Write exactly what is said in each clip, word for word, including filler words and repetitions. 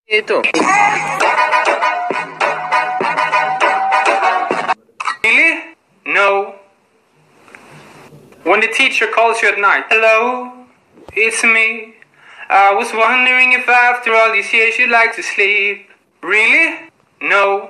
Ito. Really? No. When the teacher calls you at night, hello, it's me. I was wondering if after all these years you'd like to sleep. Really? No.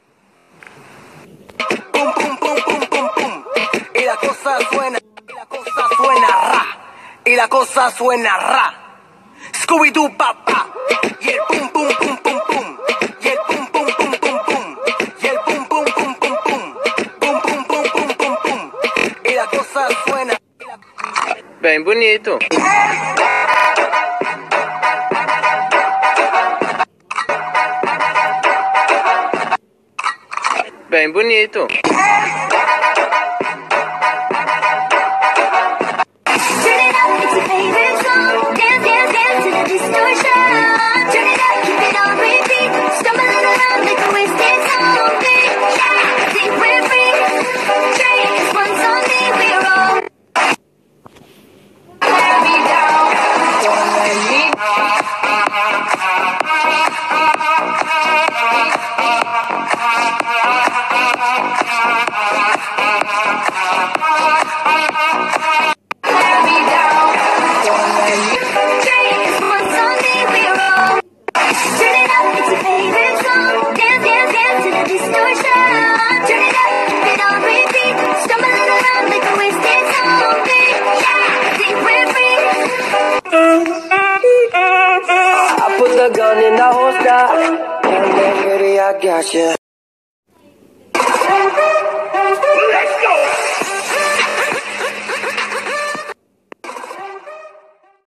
Pum, pum, pum, pum, pum, pum. Y la cosa suena, y la cosa suena ra. Y la cosa suena ra. Scooby-Doo, papá. Y el pum, pum, pum, pum, pum. Y el pum, pum, pum, pum, pum. Y el pum, pum, pum, pum, pum. Pum, pum, pum, pum, pum, pum. Y la cosa suena. Bem bonito. Bem bonito. I put the gun in the holster, and then baby I got you.